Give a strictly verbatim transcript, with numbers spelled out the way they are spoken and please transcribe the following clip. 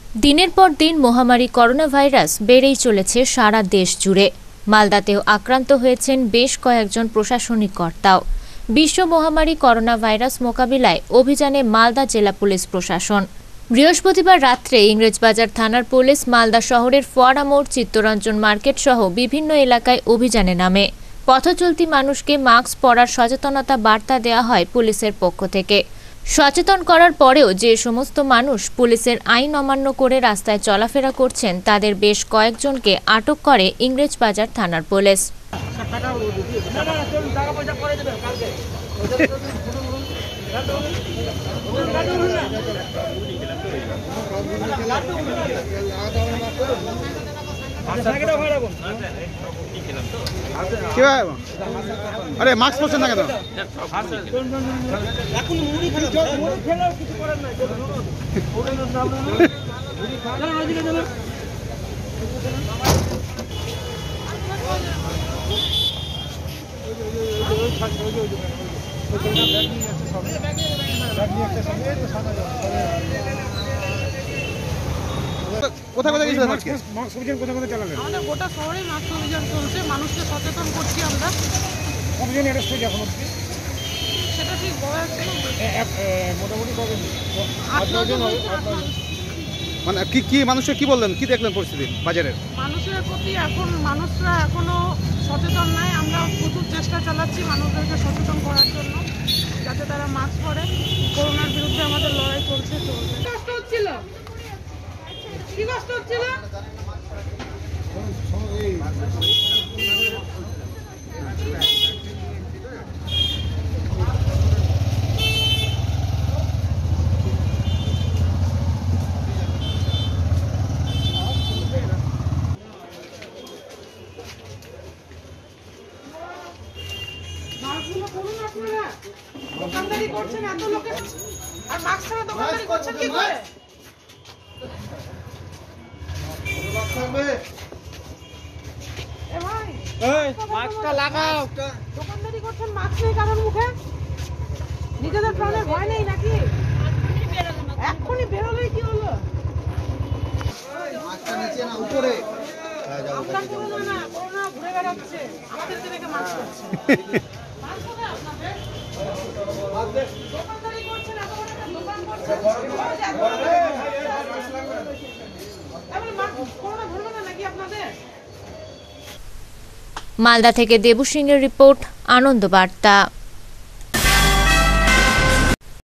দিনের পর দিন মহামারী করোনা ভাইরাস বেড়েই চলেছে সারা দেশ জুড়ে। মালদাতেও আক্রান্ত হয়েছেন বেশ কয়েকজন প্রশাসনিক কর্তাও। বিশ্ব মহামারী করোনা ভাইরাস মোকাবিলায় অভিযানে মালদা জেলা পুলিশ প্রশাসন। বৃহস্পতিবার রাত্রে ইংরেজবাজার থানার পুলিশ মালদা শহরের ফোয়ারা মোড়, চিত্তরঞ্জন মার্কেট সহ বিভিন্ন এলাকায় অভিযানে নামে। পথচলতি মানুষকে মাস্ক পরার সচেতনতা বার্তা দেওয়া হয় পুলিশের পক্ষ থেকে। সচেতন করার পরেও যে সমস্ত মানুষ পুলিশের আইন অমান্য করে রাস্তায় চলাফেরা করছেন তাদের বেশ কয়েকজনকে আটক করে ইংরেজবাজার থানার পুলিশ। আরে মাস্ক পরছেন না কেন? কোথায় কোথায় গেছিলেন আজকে? মাস্ক অভিযান কোথায় কোথায় চালালেন? আমাদের গোটা শহরে মাস্ক অভিযান চলছে, মানুষকে সচেতন করছি আমরা। কতজন অ্যারেস্ট হয়েছে এখন অবধি? সেটা ঠিক বলা যাচ্ছে না, মোটামুটি কতজন? আট নজন। মানে কি কি মানুষের কি বললেন, কি দেখলেন পরিস্থিতি বাজারের? মানুষের প্রতি এখন মানুষরা এখনো সচেতন নাই। আমরা প্রচুর চেষ্টা চালাচ্ছি মানুষদেরকে সচেতন করার জন্য, যাতে তারা মাস্ক পরে। করোনার বিরুদ্ধে আমাদের লড়াই চলছে চলছে কষ্ট হচ্ছিল, কি কষ্ট হচ্ছিল? দোকানদারি করছেন এত লোকের, আর মাস্ক ছাড়া দোকানদারি করছেন কি করে? মাস্কটা লাগাও। দোকানদারি করছেন মাস্ক নেই কারোর মুখে, নিজেদের প্রাণের ভয় নেই নাকি? এক্ষুনি বেরোলেই কি হলো? আমরা করোনা না, করোনা ঘুরে বেড়াচ্ছে, আমাদেরকে দেখে মাস্ক করছে। দোকানদারি করছেন, এত বড় একটা দোকান করছেন, করোনা ধরবে না নাকি আপনাদের? মালদা থেকে দেবু সিংয়ের রিপোর্ট, আনন্দ বার্তা।